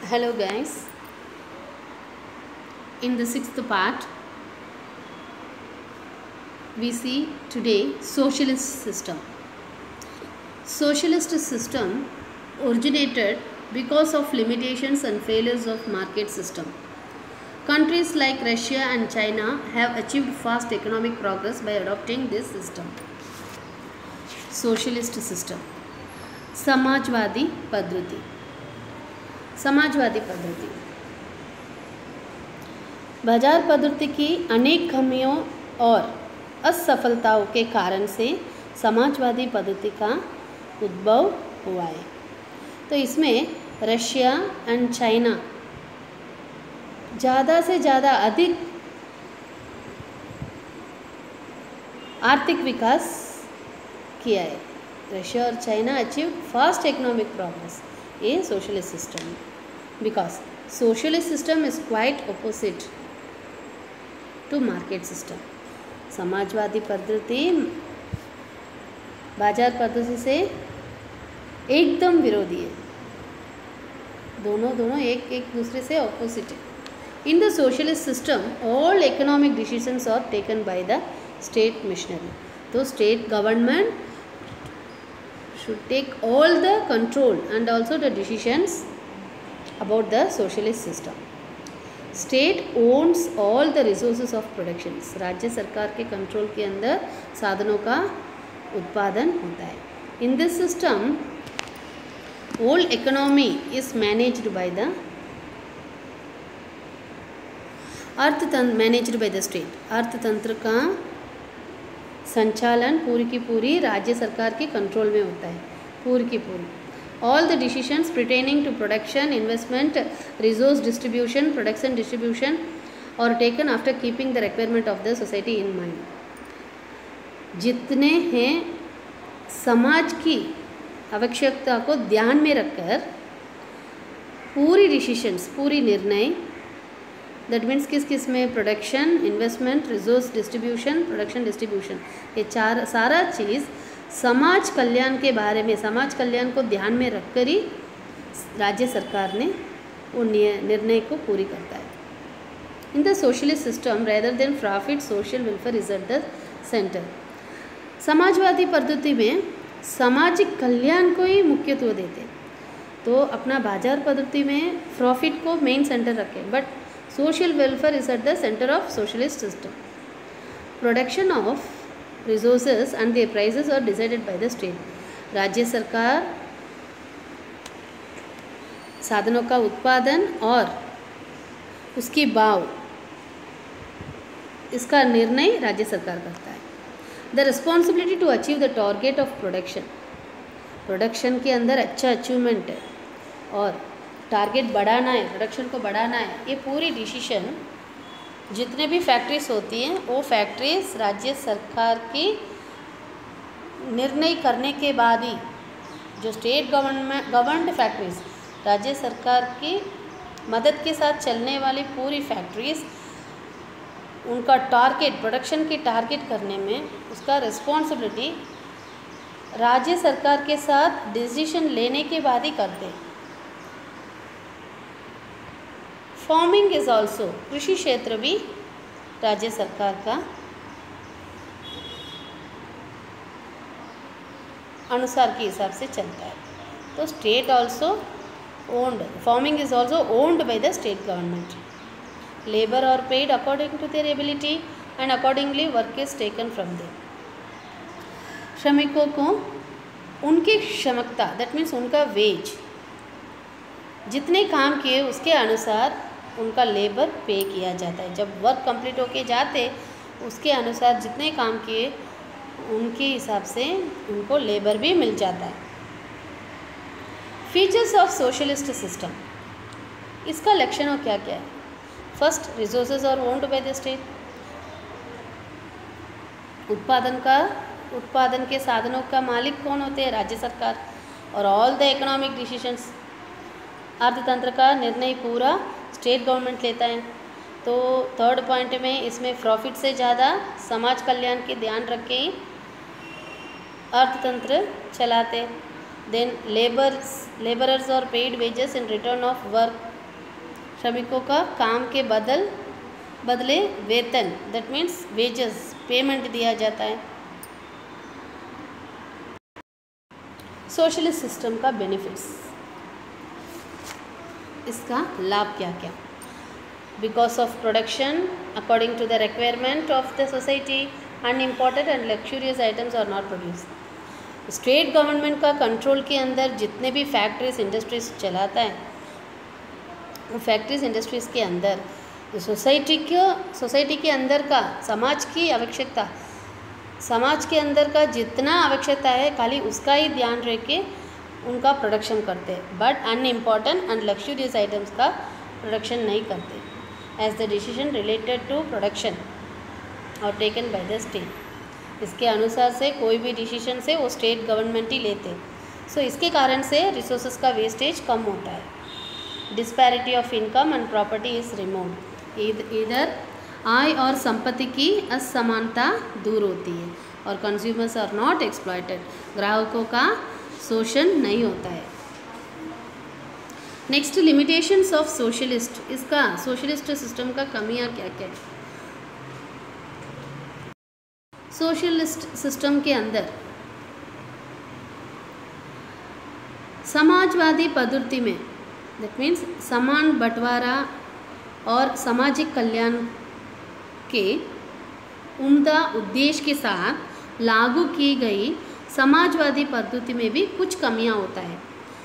Hello guys, in the sixth part we see today socialist system. Socialist system originated because of limitations and failures of market system. Countries like Russia and China have achieved fast economic progress by adopting this system. Socialist system. समाजवादी पद्धति. समाजवादी पद्धति बाजार पद्धति की अनेक खामियों और असफलताओं के कारण से समाजवादी पद्धति का उद्भव हुआ है. तो इसमें रशिया एंड चाइना ज़्यादा से ज़्यादा अधिक आर्थिक विकास किया है. रशिया और China achieve fast economic progress in socialist system because socialist system is quite opposite to market system. समाजवादी पद्धति बाजार पद्धति से एकदम विरोधी है. दोनों एक दूसरे से ऑपोजिट है. In the socialist system all economic decisions are taken by the state machinery. तो state government should take all the control and also the decisions about the socialist system. State owns all the resources of production. राज्य सरकार के control के अंदर साधनों का उत्पादन होता है. In this system, whole economy is managed by the managed by the state. अर्थतंत्र का संचालन पूरी की पूरी राज्य सरकार के कंट्रोल में होता है. पूरी की पूरी all the decisions pertaining to production, investment, resource distribution, production distribution और taken after keeping the requirement of the society in mind. जितने हैं समाज की आवश्यकता को ध्यान में रखकर पूरी डिसीशंस, पूरी निर्णय, दैट मीन्स किस किस में production, investment, resource distribution, production distribution, ये सारा चीज़ समाज कल्याण के बारे में, समाज कल्याण को ध्यान में रखकर ही राज्य सरकार ने वो निर्णय को पूरी करता है. In the socialist system rather than profit social welfare is at the centre. समाजवादी पद्धति में सामाजिक कल्याण को ही मुख्यत्व देते. तो अपना बाजार पद्धति में प्रॉफिट को मेन सेंटर रखें, but social welfare is at the center of socialist system. Production of resources and their prices are decided by the state. राज्य सरकार साधनों का उत्पादन और उसकी भाव, इसका निर्णय राज्य सरकार करता है. The responsibility to achieve the target of production. Production के अंदर अच्छा अचीवमेंट है और टारगेट बढ़ाना है, प्रोडक्शन को बढ़ाना है, ये पूरी डिसीशन जितने भी फैक्ट्रीज होती हैं वो फैक्ट्रीज राज्य सरकार की निर्णय करने के बाद ही, जो स्टेट गवर्नमेंट फैक्ट्रीज, राज्य सरकार की मदद के साथ चलने वाली पूरी फैक्ट्रीज, उनका टारगेट, प्रोडक्शन की टारगेट करने में उसका रिस्पॉन्सिबिलिटी राज्य सरकार के साथ डिसीजन लेने के बाद ही करते हैं. फार्मिंग इज ऑल्सो, कृषि क्षेत्र भी राज्य सरकार का अनुसार के हिसाब से चलता है. तो state also owned, farming is also owned by the state government. Labour are paid according to their ability and accordingly work is taken from them. श्रमिकों को उनकी क्षमता, दैट मीन्स उनका वेज, जितने काम किए उसके अनुसार उनका लेबर पे किया जाता है. जब वर्क कंप्लीट होके जाते उसके अनुसार जितने काम किए उनके हिसाब से उनको लेबर भी मिल जाता है. फीचर्स ऑफ सोशलिस्ट सिस्टम, इसका लक्षणों क्या क्या है? First, resources are owned by the state. उत्पादन के साधनों का मालिक कौन होते हैं? राज्य सरकार. और ऑल द इकोनॉमिक डिसीशंस, अर्थतंत्र का निर्णय पूरा स्टेट गवर्नमेंट लेता है. तो थर्ड पॉइंट में इसमें प्रॉफिट से ज़्यादा समाज कल्याण के ध्यान रख के ही अर्थतंत्र चलाते. Then labourers are paid wages in return of work श्रमिकों का काम के बदले वेतन, दैट मीन्स वेजेस, पेमेंट दिया जाता है। सोशलिस्ट सिस्टम का बेनिफिट्स, इसका लाभ क्या क्या? Because of production according to the requirement of the society, unimportant and luxurious items are not produce. State government का कंट्रोल के अंदर जितने भी फैक्ट्रीज इंडस्ट्रीज चलाता है, वो फैक्ट्रीज इंडस्ट्रीज़ के अंदर सोसाइटी के अंदर का समाज की आवश्यकता, समाज के अंदर का जितना आवश्यकता है खाली उसका ही ध्यान रख के उनका प्रोडक्शन करते हैं, but unimportant and luxurious items का प्रोडक्शन नहीं करते। As the decision related to production और टेकन बाय द स्टेट, इसके अनुसार से कोई भी डिसीजन से वो स्टेट गवर्नमेंट ही लेते। सो इसके कारण से रिसोर्सेज का वेस्टेज कम होता है। Disparity of income and property is removed, इधर आय और संपत्ति की असमानता दूर होती है और कंज्यूमर्स आर नॉट एक्सप्लॉयटेड, ग्राहकों का शोषण नहीं होता है। नेक्स्ट, लिमिटेशंस ऑफ सोशलिस्ट, इसका सोशलिस्ट सिस्टम का कमियां क्या क्या है? सोशलिस्ट सिस्टम के अंदर समाजवादी पद्धति में, दैट मीन्स समान बंटवारा और सामाजिक कल्याण के उम्दा उद्देश्य के साथ लागू की गई समाजवादी पद्धति में भी कुछ कमियां होता है।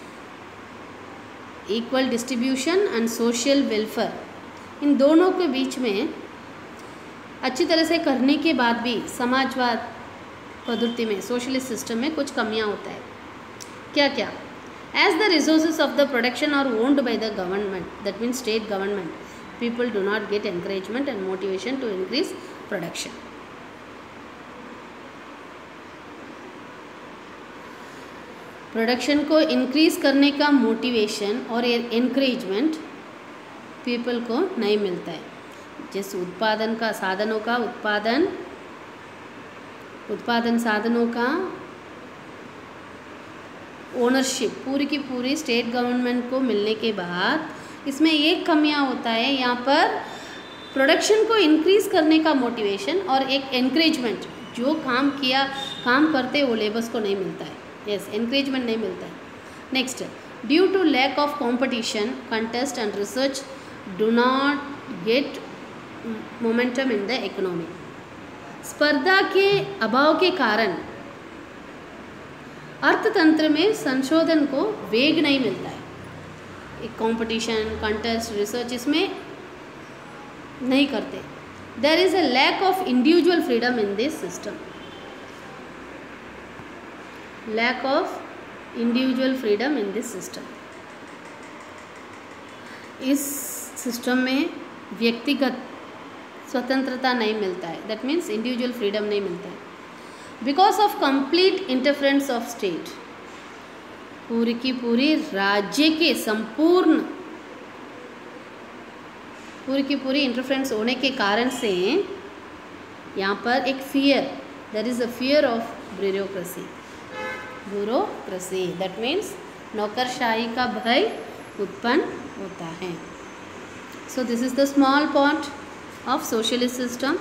Equal distribution and social welfare, इन दोनों के बीच में अच्छी तरह से करने के बाद भी समाजवाद पद्धति में, सोशलिस्ट सिस्टम में कुछ कमियां होता है। क्या क्या? As the resources of the production are owned by the government, that means state government, people do not get encouragement and motivation to increase production. Production को इंक्रीज करने का मोटिवेशन और एनकरेजमेंट पीपल को नहीं मिलता है। जिस उत्पादन साधनों का ओनरशिप पूरी की पूरी स्टेट गवर्नमेंट को मिलने के बाद इसमें एक कमियां होता है। यहाँ पर प्रोडक्शन को इंक्रीज करने का मोटिवेशन और एक एनकरेजमेंट, जो काम करते वो लेबर्स को नहीं मिलता है। यस, एनकरेजमेंट नहीं मिलता है। Next, due to lack of competition, contest and research do not get momentum in the economy. स्पर्धा के अभाव के कारण अर्थतंत्र में संशोधन को वेग नहीं मिलता है। एक कंपटीशन, कंटेस्ट, रिसर्च इसमें नहीं करते। There is a lack of individual freedom in this system, lack of individual freedom in this system. इस सिस्टम में व्यक्तिगत स्वतंत्रता नहीं मिलता है, दैट मीन्स इंडिविजुअल फ्रीडम नहीं मिलता है। Because of complete interference of state, पूरी की पूरी राज्य के संपूर्ण पूरी की पूरी इंटरफेरेंस होने के कारण से यहाँ पर एक fear, there is a fear of bureaucracy, that means नौकरशाही का भय उत्पन्न होता है। So this is the small part of socialist system.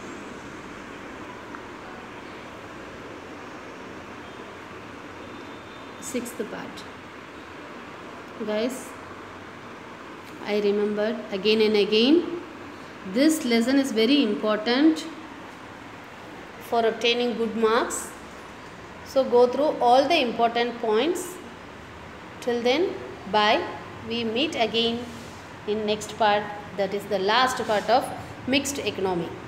Sixth part. Guys, I remembered again and again, this lesson is very important for obtaining good marks. So go through all the important points. Till then, bye. We meet again in next part, that is the last part of mixed economy.